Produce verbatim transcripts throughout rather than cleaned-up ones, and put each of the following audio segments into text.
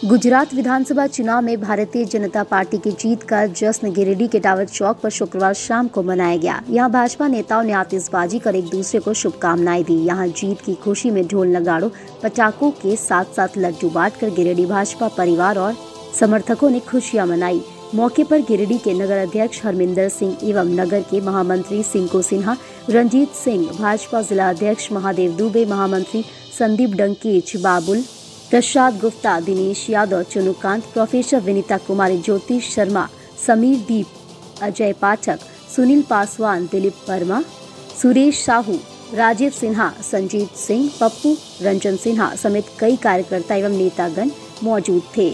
गुजरात विधानसभा चुनाव में भारतीय जनता पार्टी की जीत का जश्न गिरिडीह के टावर चौक पर शुक्रवार शाम को मनाया गया। यहां भाजपा नेताओं ने आतिशबाजी कर एक दूसरे को शुभकामनाएं दी। यहां जीत की खुशी में ढोल नगाड़ों पटाखों के साथ साथ लड्डू बांटकर गिरिडीह भाजपा परिवार और समर्थकों ने खुशियां मनाई। मौके पर गिरिडीह के नगर अध्यक्ष हरमिंदर सिंह एवं नगर के महामंत्री सिंको सिन्हा, रंजीत सिंह, भाजपा जिला अध्यक्ष महादेव दुबे, महामंत्री संदीप डंकीच, बाबुल प्रसाद गुप्ता, दिनेश यादव, चुनुकांत, प्रोफेसर विनीता कुमारी, ज्योति शर्मा, समीर दीप, अजय पाठक, सुनील पासवान, दिलीप वर्मा, सुरेश साहू, राजीव सिन्हा, संजीत सिंह, पप्पू रंजन सिन्हा समेत कई कार्यकर्ता एवं नेतागण मौजूद थे।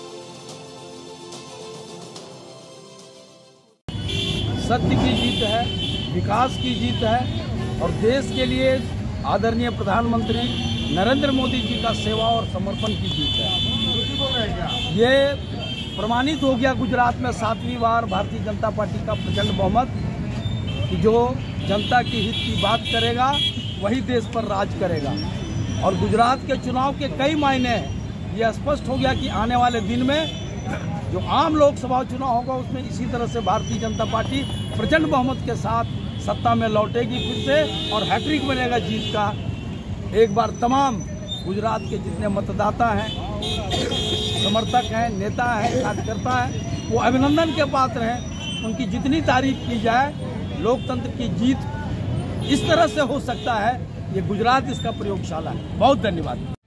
सत्य की जीत है, विकास की जीत है और देश के लिए आदरणीय प्रधानमंत्री नरेंद्र मोदी जी का सेवा और समर्पण की जीत है। ये प्रमाणित हो गया गुजरात में सातवीं बार भारतीय जनता पार्टी का प्रचंड बहुमत कि जो जनता की हित की बात करेगा वही देश पर राज करेगा। और गुजरात के चुनाव के कई मायने हैं। ये स्पष्ट हो गया कि आने वाले दिन में जो आम लोकसभा चुनाव होगा उसमें इसी तरह से भारतीय जनता पार्टी प्रचंड बहुमत के साथ सत्ता में लौटेगी फिर से और हैट्रिक बनेगा जीत का। एक बार तमाम गुजरात के जितने मतदाता हैं, समर्थक हैं, नेता हैं, कार्यकर्ता हैं, वो अभिनंदन के पात्र हैं। उनकी जितनी तारीफ की जाए, लोकतंत्र की जीत इस तरह से हो सकता है, ये गुजरात इसका प्रयोगशाला है। बहुत धन्यवाद।